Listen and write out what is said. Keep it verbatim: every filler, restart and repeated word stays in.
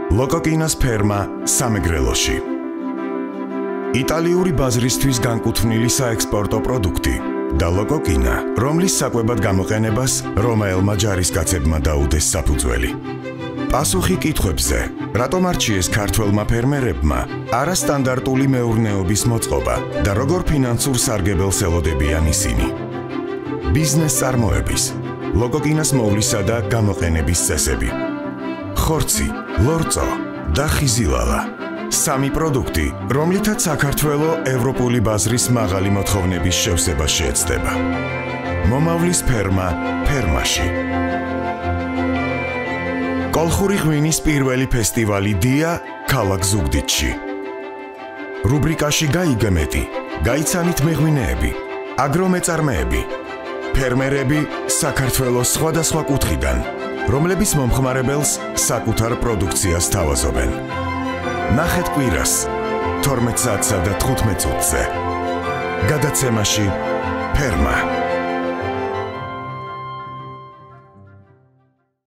ლოკოკინას ფერმა სამეგრელოში. იტალიური ბაზრისთვის განკუთვნილი საექსპორტო პროდუქტი და ლოკოკინა, რომლის საკვებად გამოყენებას რომაელმა ჯარისკაცებმა დაუდეს საფუძველი. პასუხი კითხვებზე, რატომ არჩიეს ქართველმა ფერმერებმა არასტანდარტული მეურნეობის მოწყობა და როგორ ფინანსურ სარგებელს ელოდებიან ისინი. ბიზნეს წარმოების, ლოკოკინას მოვლისა და გამოყენების წესები. ხორცი, ლორწო და ხიზილალა. სამი პროდუქტი, რომლითაც საქართველო ევროპული ბაზრის მაღალი მოთხოვნების შევსებას შეეცდება. მომავლის ფერმა ფერმაში. კოლხური ღვინის პირველი ფესტივალი დია ქალაქ ზუგდიდში. რუბრიკაში გაიგემეტი, გაიცანით მეღვინეები, აგრომეწარმეები, ფერმერები საქართველოს სხვადასხვა კუთხიდან, რომლების მომხმარებელს საკუთარ პროდუქციას თავაზობენ. ნახეთ კვირას თორმეტ საათსა და თხუთმეტ წუთზე. გადაცემაში ფერმა.